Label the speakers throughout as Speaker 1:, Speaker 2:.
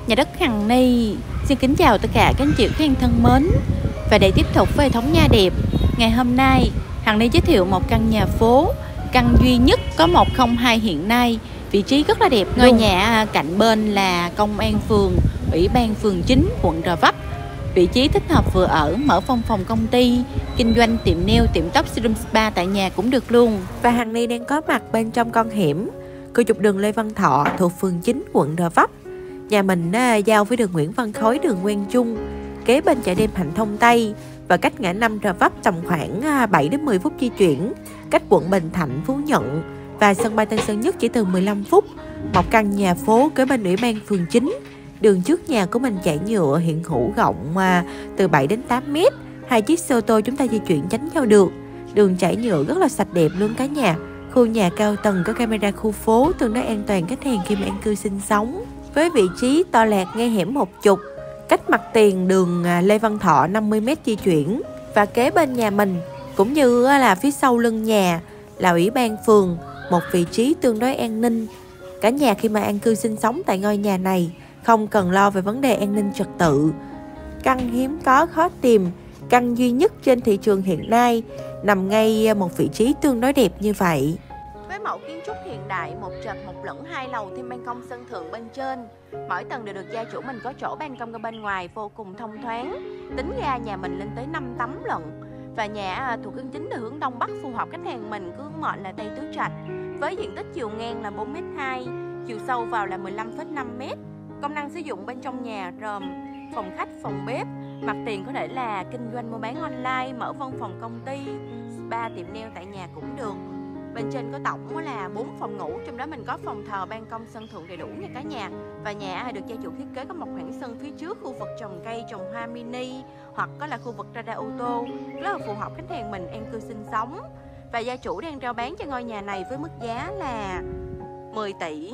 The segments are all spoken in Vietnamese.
Speaker 1: Nhà đất Hằng Ni xin kính chào tất cả các anh chị khách hàng thân mến. Và để tiếp tục với hệ thống nhà đẹp, ngày hôm nay Hằng Ni giới thiệu một căn nhà phố, căn duy nhất có 102 hiện nay, vị trí rất là đẹp. Ngôi nhà cạnh bên là công an phường, ủy ban phường 9 quận Gò Vấp. Vị trí thích hợp vừa ở, mở văn phòng công ty, kinh doanh tiệm nail, tiệm tóc, salon spa tại nhà cũng được luôn.
Speaker 2: Và Hằng Ni đang có mặt bên trong con hẻm của trục đường Lê Văn Thọ thuộc phường 9 quận Gò Vấp. Nhà mình giao với đường Nguyễn Văn Khối, đường Quang Trung, kế bên chợ đêm Hạnh Thông Tây và cách ngã 5 Gò Vấp tầm khoảng 7 đến 10 phút di chuyển, cách quận Bình Thạnh, Phú Nhuận và sân bay Tân Sơn Nhất chỉ từ 15 phút. Một căn nhà phố kế bên ủy ban phường 9. Đường trước nhà của mình chạy nhựa hiện hữu rộng từ 7 đến 8 mét. 2 chiếc xe ô tô chúng ta di chuyển tránh nhau được. Đường chảy nhựa rất là sạch đẹp luôn cả nhà. Khu nhà cao tầng có camera khu phố, tương đối an toàn khách hàng khi mà an cư sinh sống. Với vị trí to lạc ngay hẻm 10, cách mặt tiền đường Lê Văn Thọ 50 mét di chuyển. Và kế bên nhà mình cũng như là phía sau lưng nhà là ủy ban phường, một vị trí tương đối an ninh. Cả nhà khi mà an cư sinh sống tại ngôi nhà này không cần lo về vấn đề an ninh trật tự. Căn hiếm có khó tìm, căn duy nhất trên thị trường hiện nay, nằm ngay một vị trí tương đối đẹp như vậy.
Speaker 1: Với mẫu kiến trúc hiện đại, một trệt một lửng 2 lầu thêm ban công sân thượng bên trên. Mỗi tầng đều được gia chủ mình có chỗ ban công ở bên ngoài vô cùng thông thoáng. Tính ra nhà mình lên tới 5 tấm lận. Và nhà thuộc hướng chính từ hướng đông bắc, phù hợp khách hàng mình cứ mệnh là Tây Tứ Trạch. Với diện tích chiều ngang là 4m2, chiều sâu vào là 15,5m. Công năng sử dụng bên trong nhà gồm phòng khách, phòng bếp. Mặt tiền có thể là kinh doanh mua bán online, mở văn phòng công ty, spa, tiệm nail tại nhà cũng được. Bên trên có tổng là 4 phòng ngủ, trong đó mình có phòng thờ, ban công, sân thượng đầy đủ nha cả nhà. Và nhà được gia chủ thiết kế có một khoảng sân phía trước, khu vực trồng cây, trồng hoa mini, hoặc có là khu vực radar ô tô, rất là phù hợp khách hàng mình an cư sinh sống. Và gia chủ đang rao bán cho ngôi nhà này với mức giá là 10 tỷ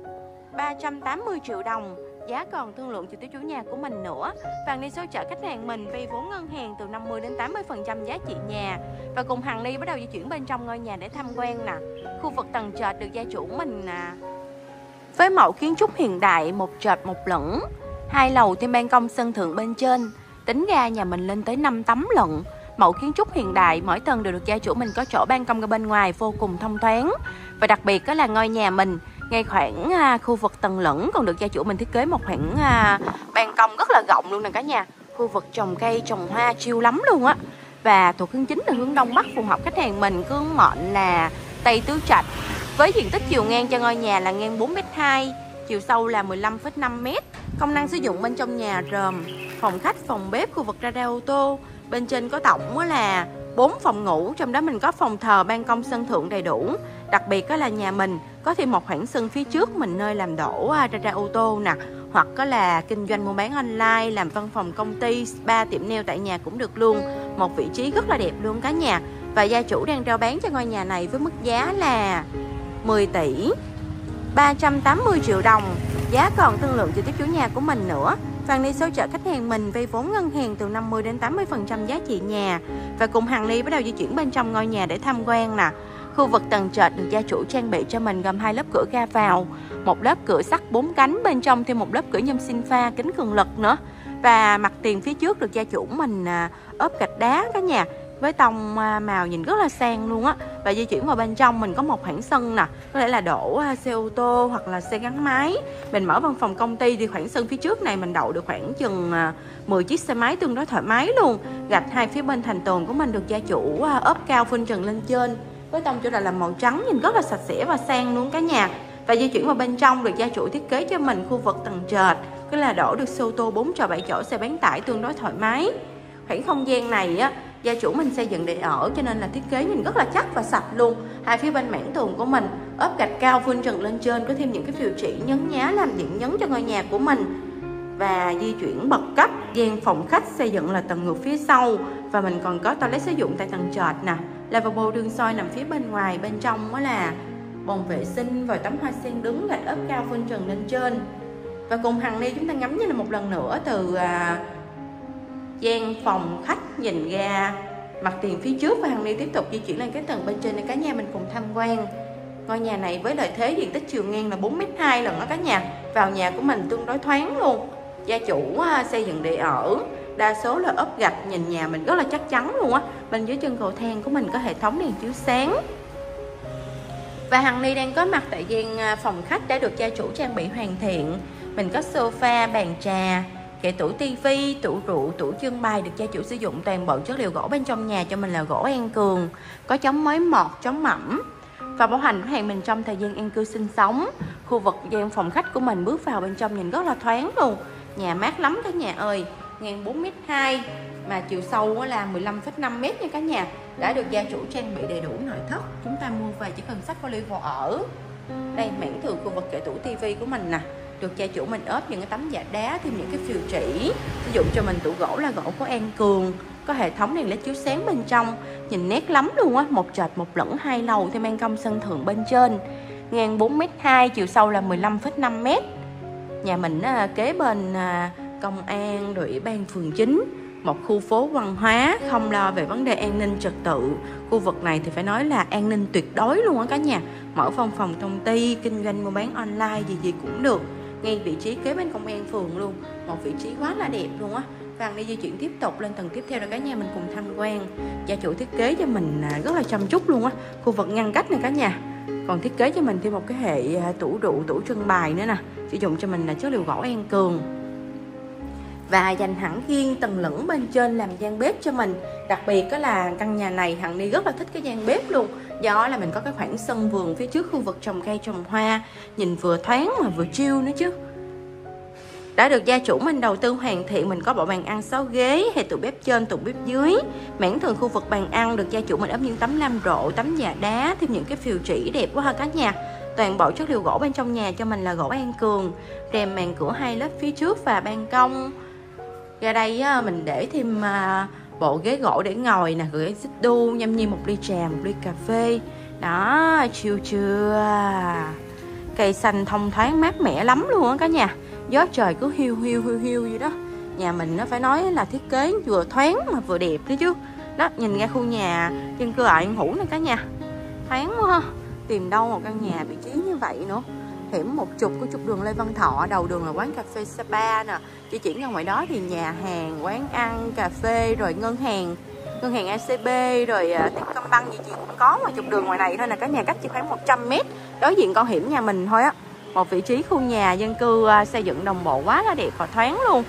Speaker 1: 380 triệu đồng. Giá còn thương lượng trực tiếp chủ nhà của mình nữa. Và Ni hỗ trợ khách hàng mình vay vốn ngân hàng từ 50 đến 80% giá trị nhà. Và cùng Hằng Ni bắt đầu di chuyển bên trong ngôi nhà để tham quan nè. Khu vực tầng trệt được gia chủ mình với mẫu kiến trúc hiện đại, một trệt một lửng, 2 lầu thêm ban công sân thượng bên trên. Tính ra nhà mình lên tới 5 tấm lận. Mẫu kiến trúc hiện đại, mỗi tầng đều được gia chủ mình có chỗ ban công ở bên ngoài vô cùng thông thoáng. Và đặc biệt đó là ngôi nhà mình ngay khoảng khu vực tầng lửng còn được gia chủ mình thiết kế một khoảng ban công rất là rộng luôn nè cả nhà. Khu vực trồng cây, trồng hoa chill lắm luôn á. Và thuộc hướng chính là hướng đông bắc, phù hợp khách hàng mình cứ mệnh là Tây Tứ Trạch. Với diện tích chiều ngang cho ngôi nhà là ngang 4m2, chiều sâu là 15,5m. Công năng sử dụng bên trong nhà gồm phòng khách, phòng bếp, khu vực radar ô tô. Bên trên có tổng là 4 phòng ngủ, trong đó mình có phòng thờ, ban công, sân thượng đầy đủ. Đặc biệt đó là nhà mình có thêm một khoảng sân phía trước mình nơi làm đổ radar ô tô nè, hoặc có là kinh doanh mua bán online, làm văn phòng công ty, spa, tiệm nail tại nhà cũng được luôn. Một vị trí rất là đẹp luôn cả nhà. Và gia chủ đang rao bán cho ngôi nhà này với mức giá là 10 tỷ 380 triệu đồng. Giá còn thương lượng trực tiếp chủ nhà của mình nữa. Và Ni hỗ trợ khách hàng mình vay vốn ngân hàng từ 50 đến 80% giá trị nhà. Và cùng Hằng Ni bắt đầu di chuyển bên trong ngôi nhà để tham quan nè. Khu vực tầng trệt được gia chủ trang bị cho mình gồm 2 lớp cửa ra vào, một lớp cửa sắt 4 cánh, bên trong thêm một lớp cửa nhôm sinh pha kính cường lực nữa. Và mặt tiền phía trước được gia chủ mình ốp gạch đá cả nhà, với tông màu nhìn rất là sang luôn á. Và di chuyển vào bên trong mình có một khoảng sân nè, có thể là đổ xe ô tô hoặc là xe gắn máy. Mình mở văn phòng công ty thì khoảng sân phía trước này mình đậu được khoảng chừng 10 chiếc xe máy tương đối thoải mái luôn. Gạch hai phía bên thành tường của mình được gia chủ ốp cao phun trần lên trên, với tông chủ đạo là màu trắng, nhìn rất là sạch sẽ và sang luôn cả nhà. Và di chuyển vào bên trong được gia chủ thiết kế cho mình khu vực tầng trệt, cứ là đổ được xe ô tô 4 chỗ 7 chỗ, xe bán tải tương đối thoải mái. Khoảng không gian này á, gia chủ mình xây dựng để ở cho nên là thiết kế nhìn rất là chắc và sạch luôn. Hai phía bên mảng tường của mình ốp gạch cao phun trần lên trên, có thêm những cái phìu chỉ nhấn nhá làm điểm nhấn cho ngôi nhà của mình. Và di chuyển bậc cấp, gian phòng khách xây dựng là tầng ngược phía sau. Và mình còn có toilet sử dụng tại tầng trệt nè, lavabo đương soi nằm phía bên ngoài. Bên trong đó là bồn vệ sinh, vòi tắm hoa sen đứng, gạch ốp cao phun trần lên trên. Và cùng Hằng Ni chúng ta ngắm nhìn một lần nữa từ gian phòng khách nhìn ra mặt tiền phía trước. Và Hằng Ni tiếp tục di chuyển lên cái tầng bên trên để cả nhà mình cùng tham quan. Ngôi nhà này với lợi thế diện tích chiều ngang là 4m2 lần đó cả nhà. Vào nhà của mình tương đối thoáng luôn. Gia chủ xây dựng để ở, đa số là ốp gạch, nhìn nhà mình rất là chắc chắn luôn á. Bên dưới chân cầu thang của mình có hệ thống đèn chiếu sáng. Và Hằng Ni đang có mặt tại gian phòng khách đã được gia chủ trang bị hoàn thiện. Mình có sofa, bàn trà, kệ tủ tivi, tủ rượu, tủ trưng bày được gia chủ sử dụng toàn bộ chất liệu gỗ bên trong nhà cho mình là gỗ An Cường, có chống mối mọt, chống mẫm và bảo hành của hàng mình trong thời gian an cư sinh sống. Khu vực gian phòng khách của mình bước vào bên trong nhìn rất là thoáng luôn. Nhà mát lắm cả nhà ơi, ngang 4m2 mà chiều sâu là 15,5m nha cả nhà. Đã được gia chủ trang bị đầy đủ nội thất. Chúng ta mua về chỉ cần xách vali vào ở. Đây mảng tường khu vực kệ tủ tivi của mình nè, được gia chủ mình ốp những cái tấm dạ đá, thêm những cái phìu chỉ. Sử dụng cho mình tủ gỗ là gỗ của An Cường, có hệ thống đèn led chiếu sáng bên trong, nhìn nét lắm luôn á. Một trệt một lẫn 2 lầu thêm ban công sân thượng bên trên, ngang 4m2, chiều sâu là 15,5m. Nhà mình kế bên công an rồi ủy ban phường 9, một khu phố văn hóa, không lo về vấn đề an ninh trật tự. Khu vực này thì phải nói là an ninh tuyệt đối luôn á cả nhà. Mở văn phòng công ty, kinh doanh mua bán online gì cũng được. Ngay vị trí kế bên công an phường luôn, một vị trí quá là đẹp luôn á. Và đi di chuyển tiếp tục lên tầng tiếp theo rồi cả nhà mình cùng tham quan. Gia chủ thiết kế cho mình rất là chăm chút luôn á. Khu vực ngăn cách này cả nhà, còn thiết kế cho mình thêm một cái hệ tủ rượu, tủ trưng bày nữa nè, sử dụng cho mình là chất liệu gỗ An Cường. Và dành hẳn riêng tầng lửng bên trên làm gian bếp cho mình. Đặc biệt đó là căn nhà này Hằng Ni rất là thích cái gian bếp luôn. Do là mình có cái khoảng sân vườn phía trước, khu vực trồng cây trồng hoa, nhìn vừa thoáng mà vừa chill nữa chứ. Đã được gia chủ mình đầu tư hoàn thiện. Mình có bộ bàn ăn 6 ghế, hệ tủ bếp trên, tủ bếp dưới. Mảng tường khu vực bàn ăn được gia chủ mình ốp những tấm lam rộ, tấm dạ đá, thêm những cái phìu chỉ đẹp quá ha cả nhà. Toàn bộ chất liệu gỗ bên trong nhà cho mình là gỗ An Cường. Rèm màn cửa 2 lớp phía trước và ban công. Ra đây mình để thêm bộ ghế gỗ để ngồi nè, ghế xích đu, nhâm nhi một ly trà, một ly cà phê. Đó, chill chưa. Cây xanh thông thoáng mát mẻ lắm luôn á cả nhà. Gió trời cứ hiu vậy đó. Nhà mình nó phải nói là thiết kế vừa thoáng mà vừa đẹp đấy chứ. Đó, nhìn ra khu nhà dân cư An Hữu này cả nhà. Thoáng quá ha. Tìm đâu một căn nhà vị trí như vậy nữa. Hẻm 10 của trục đường Lê Văn Thọ, đầu đường là quán cà phê Sapa nè. Chỉ chuyển ra ngoài đó thì nhà hàng, quán ăn, cà phê, rồi ngân hàng ACB, rồi Techcombank gì cũng có ngoài trục đường ngoài này thôi nè cả nhà, cách chỉ khoảng 100m. Đối diện con hẻm nhà mình thôi á. Một vị trí khu nhà dân cư xây dựng đồng bộ quá là đẹp và thoáng luôn.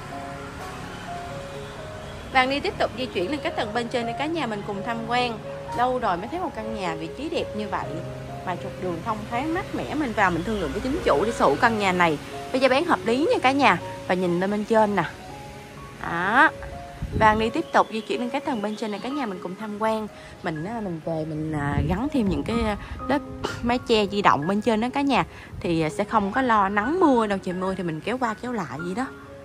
Speaker 1: Và đi tiếp tục di chuyển lên các tầng bên trên để cả nhà mình cùng tham quan. Lâu rồi mới thấy một căn nhà vị trí đẹp như vậy, mà trục đường thông thoáng mát mẻ. Mình vào mình thương lượng với chính chủ để sở hữu căn nhà này với giá bán hợp lý nha cả nhà. Và nhìn lên bên trên nè. Đó. Và đi tiếp tục di chuyển lên cái tầng bên trên này cả nhà mình cùng tham quan. Mình về mình gắn thêm những cái lớp mái che di động bên trên đó cả nhà, thì sẽ không có lo nắng mưa đâu. Trời mưa thì mình kéo qua kéo lại vậy đó.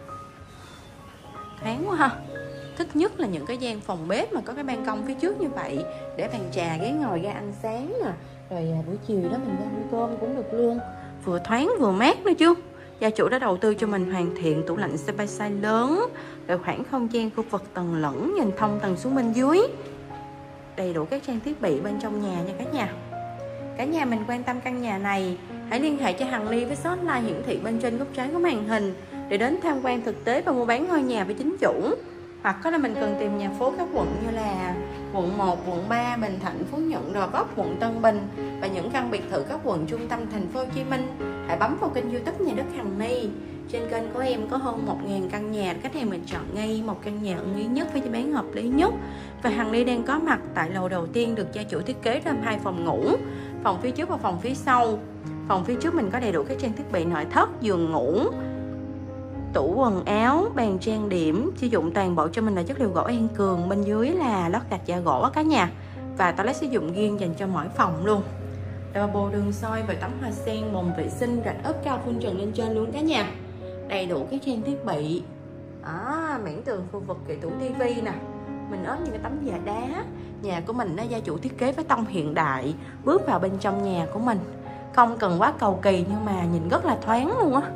Speaker 1: Thoáng quá ha. Thích nhất là những cái gian phòng bếp mà có cái ban công phía trước như vậy, để bàn trà ghế ngồi ra ăn sáng nè, rồi buổi chiều đó mình ra ăn cơm cũng được luôn. Vừa thoáng vừa mát nữa chứ. Gia chủ đã đầu tư cho mình hoàn thiện tủ lạnh size lớn, rồi khoảng không gian khu vực tầng lửng nhìn thông tầng xuống bên dưới. Đầy đủ các trang thiết bị bên trong nhà nha cả nhà. Cả nhà mình quan tâm căn nhà này, hãy liên hệ cho Hằng Ni với số hotline hiển thị bên trên góc trái của màn hình để đến tham quan thực tế và mua bán ngôi nhà với chính chủ. Hoặc có là mình cần tìm nhà phố các quận như là quận 1, quận 3, Bình Thạnh, Phú Nhuận, Gò Vấp, quận Tân Bình và những căn biệt thự các quận trung tâm thành phố Hồ Chí Minh. Hãy bấm vào kênh YouTube Nhà đất Hằng Ni. Trên kênh của em có hơn 1000 căn nhà, khách hàng mình chọn ngay một căn nhà ưng ý nhất với giá bán hợp lý nhất. Và Hằng Ni đang có mặt tại lầu đầu tiên được gia chủ thiết kế gồm 2 phòng ngủ, phòng phía trước và phòng phía sau. Phòng phía trước mình có đầy đủ các trang thiết bị nội thất, giường ngủ, tủ quần áo, bàn trang điểm, sử dụng toàn bộ cho mình là chất liệu gỗ An Cường. Bên dưới là lót gạch da gỗ cả nhà. Và toilet sử dụng riêng dành cho mỗi phòng luôn. Lavabo đường soi và tấm hoa sen, bồn vệ sinh, gạch ốp cao phun trần lên trên luôn cả nhà. Đầy đủ các trang thiết bị. Mảng tường khu vực kệ tủ tivi nè, mình ốp những cái tấm dạ đá. Nhà của mình gia chủ thiết kế với tông hiện đại. Bước vào bên trong nhà của mình không cần quá cầu kỳ nhưng mà nhìn rất là thoáng luôn á.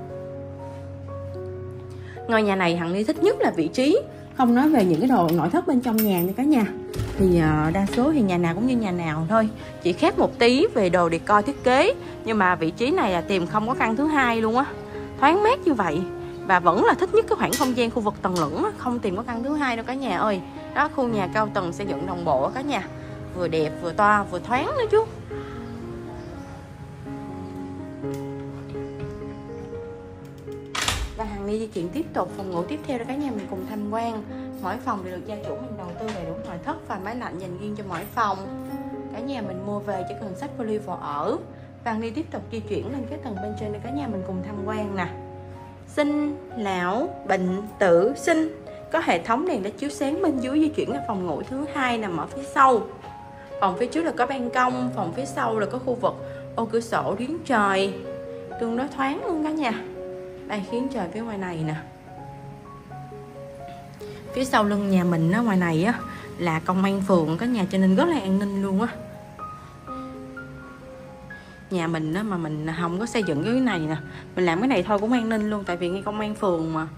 Speaker 1: Ngôi nhà này Hằng Ni thích nhất là vị trí. Không nói về những cái đồ nội thất bên trong nhà nha cả nhà. thì đa số thì nhà nào cũng như nhà nào thôi, chỉ khác một tí về đồ decor thiết kế. Nhưng mà vị trí này là tìm không có căn thứ hai luôn á, thoáng mát như vậy. Và vẫn là thích nhất cái khoảng không gian khu vực tầng lửng á, không tìm có căn thứ hai đâu cả nhà ơi. Đó, khu nhà cao tầng xây dựng đồng bộ cả nhà, vừa đẹp vừa to vừa thoáng nữa chứ. Và Hằng Ni di chuyển tiếp tục phòng ngủ tiếp theo để cả nhà mình cùng tham quan. Mỗi phòng đều được gia chủ mình đầu tư đầy đủ nội thất và máy lạnh dành riêng cho mỗi phòng. Cả nhà mình mua về chỉ cần xách vali vào ở. Và Hằng Ni tiếp tục di chuyển lên cái tầng bên trên để cả nhà mình cùng tham quan nè. Sinh, lão, bệnh, tử, sinh. Có hệ thống đèn đã chiếu sáng bên dưới. Di chuyển ở phòng ngủ thứ hai nằm ở phía sau. Phòng phía trước là có ban công, phòng phía sau là có khu vực ô cửa sổ điếng trời, tương đối thoáng luôn cả nhà. Đây, khiến trời phía ngoài này nè. Phía sau lưng nhà mình á, ngoài này á là công an phường cả nhà, cho nên rất là an ninh luôn á. Nhà mình á mà mình không có xây dựng cái này nè, mình làm cái này thôi cũng an ninh luôn, tại vì ngay công an phường mà.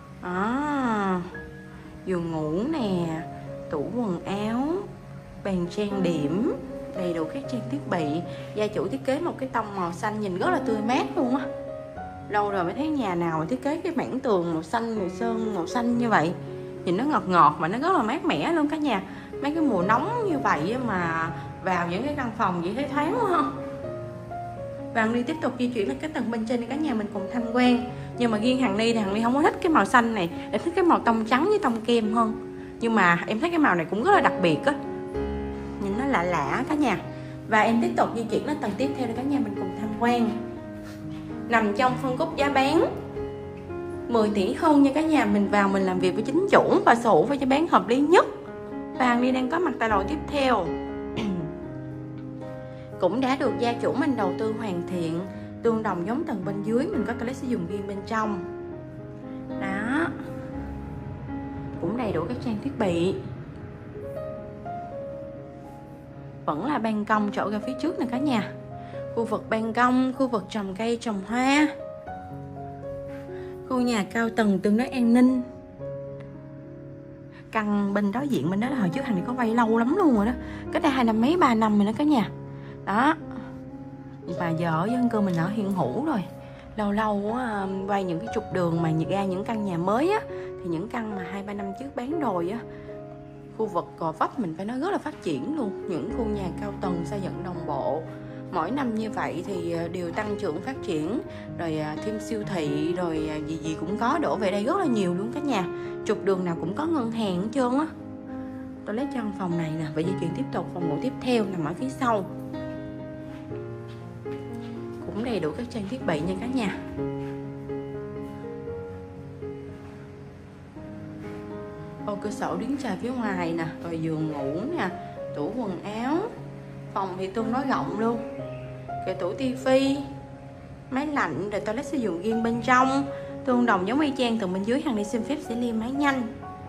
Speaker 1: Giường ngủ nè, tủ quần áo, bàn trang điểm, đầy đủ các trang thiết bị. Gia chủ thiết kế một cái tông màu xanh nhìn rất là tươi mát luôn á. Lâu rồi mới thấy nhà nào mà thiết kế cái mảng tường màu xanh, màu sơn màu xanh như vậy. Nhìn nó ngọt ngọt mà nó rất là mát mẻ luôn cả nhà. Mấy cái mùa nóng như vậy mà vào những cái căn phòng vậy thấy thoáng quá không? Và Hằng Ni tiếp tục di chuyển lên cái tầng bên trên để cả nhà mình cùng tham quan. Nhưng mà riêng Hằng Ni thì Hằng Ni không có thích cái màu xanh này, em thích cái màu tông trắng với tông kem hơn. Nhưng mà em thấy cái màu này cũng rất là đặc biệt á, nhìn nó lạ lạ cả nhà. Và em tiếp tục di chuyển lên tầng tiếp theo để cả nhà mình cùng tham quan. Nằm trong phân khúc giá bán 10 tỷ hơn nha cả nhà. Mình vào mình làm việc với chính chủ và sở hữu với giá bán hợp lý nhất. Và Hằng Ni đang có mặt tại lầu tiếp theo. Cũng đã được gia chủ mình đầu tư hoàn thiện, tương đồng giống tầng bên dưới. Mình có toilet sử dụng riêng bên trong. Đó, cũng đầy đủ các trang thiết bị. Vẫn là ban công chỗ ra phía trước nè cả nhà. Khu vực ban công, khu vực trồng cây trồng hoa. Khu nhà cao tầng tương đối an ninh. Căn bên đối diện bên đó là hồi trước Hằng Ni có vay lâu lắm luôn rồi đó, cách đây 2 năm mấy 3 năm rồi đó cả nhà. Đó, và giờ ở dân cư mình ở hiện hữu rồi. Lâu lâu vay những cái trục đường mà ra những căn nhà mới á, thì những căn mà 2-3 năm trước bán rồi á, khu vực Gò Vấp mình phải nói rất là phát triển luôn. Những khu nhà cao tầng xây dựng đồng bộ. Mỗi năm như vậy thì đều tăng trưởng phát triển. Rồi thêm siêu thị, rồi gì gì cũng có đổ về đây rất là nhiều luôn cả nhà. Trục đường nào cũng có ngân hàng hết trơn á. Tôi lấy căn phòng này nè. Và di chuyển tiếp tục phòng ngủ tiếp theo nằm ở phía sau. Cũng đầy đủ các trang thiết bị nha cả nhà. Ô cửa sổ điếng trời phía ngoài nè. Rồi giường ngủ nè, tủ quần áo. Phòng thì tương đối rộng luôn. Kệ tủ tivi, máy lạnh, rồi toilet sử dụng riêng bên trong. Tương đồng giống y chang tầng bên dưới. Hằng Ni xin phép sẽ liêm máy nhanh.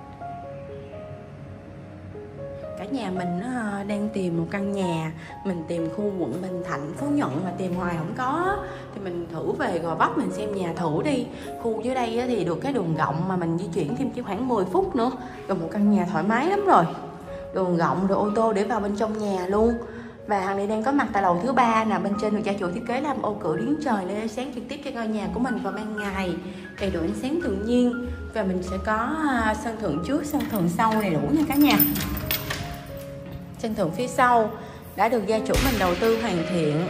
Speaker 1: Cả nhà mình đang tìm một căn nhà. Mình tìm khu quận Bình Thạnh, Phú Nhuận mà tìm hoài không có, thì mình thử về Gò Vấp mình xem nhà thử đi. Khu dưới đây thì được cái đường rộng mà mình di chuyển thêm chỉ khoảng 10 phút nữa. Rồi một căn nhà thoải mái lắm rồi. Đường rộng, rồi ô tô để vào bên trong nhà luôn. Và Hằng Ni đang có mặt tại lầu thứ 3 nè. Bên trên được gia chủ thiết kế làm ô cửa điếng trời để sáng trực tiếp cho ngôi nhà của mình vào ban ngày. Đầy đủ ánh sáng tự nhiên. Và mình sẽ có sân thượng trước, sân thượng sau đầy đủ nha cả nhà. Sân thượng phía sau đã được gia chủ mình đầu tư hoàn thiện.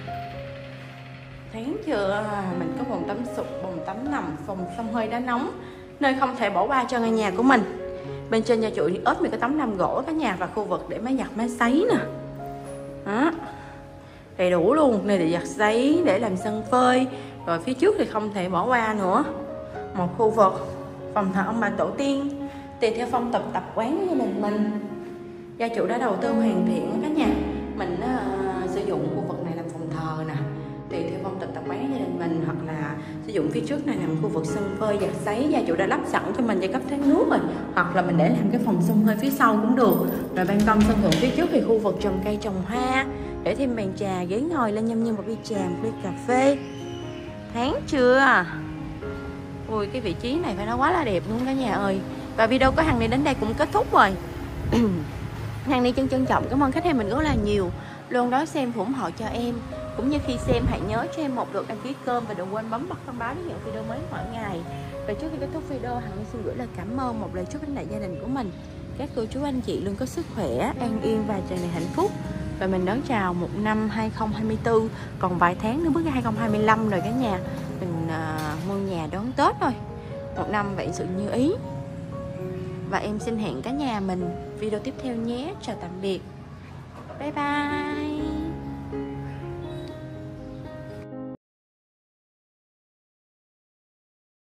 Speaker 1: Thấy chưa? Mình có bồn tắm sụp, bồn tắm nằm, phòng xông hơi đá nóng, nơi không thể bỏ qua cho ngôi nhà của mình. Bên trên gia chủ ốp một cái tấm nằm gỗ cả nhà. Và khu vực để máy giặt máy sấy nè. Đó, đầy đủ luôn. Nơi để giặt sấy, để làm sân phơi. Rồi phía trước thì không thể bỏ qua nữa, một khu vực phòng thờ ông bà tổ tiên tùy theo phong tục tập quán của gia đình mình. Gia chủ đã đầu tư hoàn thiện cả nhà. Mình sử dụng khu vực này làm phòng thờ nè, tùy theo phong tục tập quán của gia đình mình. Hoặc là sử dụng phía trước này làm khu vực sân phơi giặt sấy. Gia chủ đã lắp sẵn cho mình dây cấp thoát nước rồi. Hoặc là mình để làm cái phòng xông hơi phía sau cũng được. Rồi ban công sân thượng phía trước thì khu vực trồng cây trồng hoa, để thêm bàn trà ghế ngồi lên nhâm nhi một ly trà, một ly cà phê. Tháng chưa? Ui, cái vị trí này phải nói quá là đẹp luôn cả nhà ơi. Và video của Hằng Ni đến đây cũng kết thúc rồi. Hằng Ni trân trọng cảm ơn khách hàng mình rất là nhiều, luôn đón xem và ủng hộ cho em. Cũng như khi xem hãy nhớ cho em một lượt đăng ký kênh và đừng quên bấm bật thông báo để nhận video mới mỗi ngày. Và trước khi kết thúc video, Hằng Ni xin gửi lời cảm ơn, một lời chúc đến đại gia đình của mình. Các cô chú anh chị luôn có sức khỏe, an yên và tràn đầy hạnh phúc. Và mình đón chào một năm 2024, còn vài tháng nữa bước ra 2025 rồi cả nhà. Mình mua nhà đón Tết thôi. Một năm vạn sự như ý. Và em xin hẹn cả nhà mình video tiếp theo nhé. Chào tạm biệt. Bye bye.